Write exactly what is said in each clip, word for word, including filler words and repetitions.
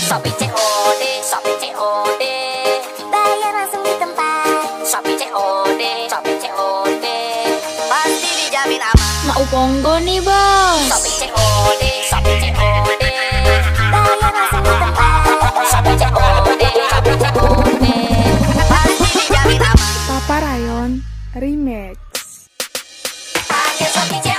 Shopee C O D, Shopee C O D, bayar langsung di tempat. Shopee C O D, Shopee C O D, pasti dijamin aman. Mau Pongo nih bos. Shopee C O D, Shopee C O D, bayar langsung di tempat. Shopee C O D, Shopee C O D, pasti dijamin aman. Papa Rayon Remix. Pakai Shopee C O D.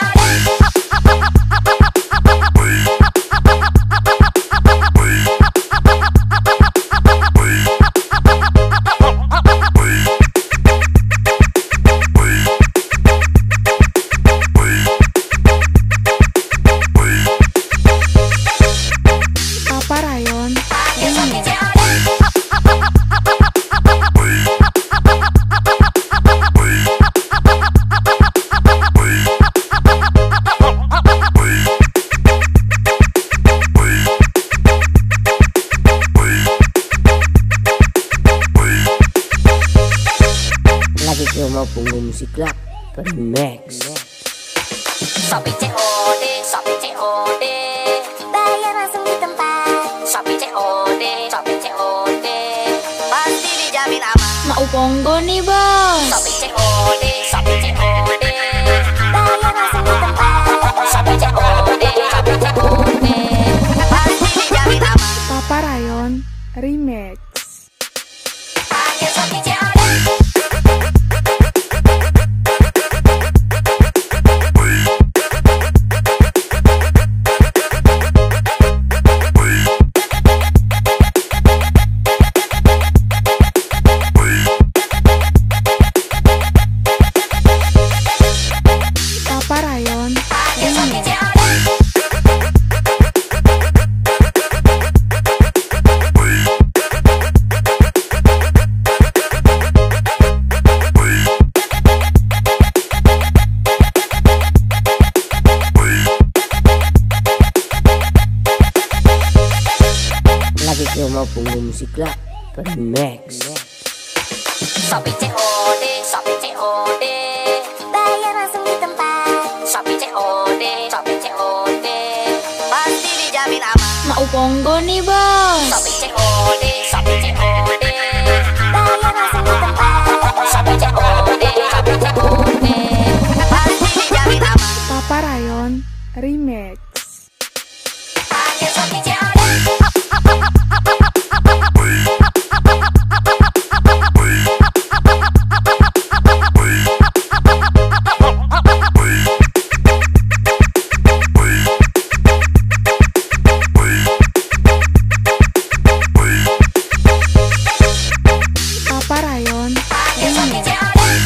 Papa Rayon Remix. Lagi ke mau punggung musik rap Remix. Shopee C O D, Shopee C O D, bayar langsung di tempat. Shopee C O D, Shopee C O D, pasti dijamin aman. Mau Pongo nih bos. Shopee C O D, Shopee C O D, bayar langsung di tempat. Shopee C O D, Shopee C O D, pasti dijamin aman. Papa Rayon Remix. Pakai Shopee C O D. Papa Rayon Pakai Shopee C O D. Lagi ke mau punggung musik rap Remix. Shopee C O D, Shopee C O D, bayar langsung di tempat. Shopee C O D, Shopee C O D, pasti dijamin aman. Mau Pongo nih bos. Shopee C O D, Shopee C O D, bayar langsung di tempat. Shopee C O D, Shopee C O D, pasti dijamin aman. Papa Rayon Remix. Pakai Shopee C O D. Papa Rayon Pakai Shopee C O D.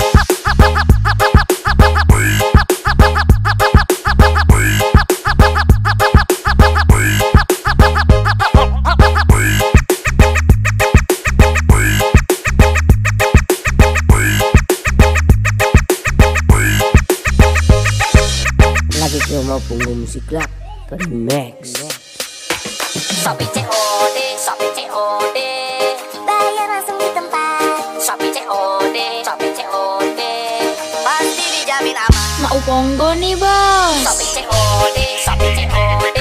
Lagi ke mau punggung musik rap Remix. Shopee C O D, Shopee C O D, bayar langsung di tempat. Shopee C O D, Shopee C O D, pasti dijamin aman. Mau Pongo nih bos. Shopee C O D, Shopee C O D,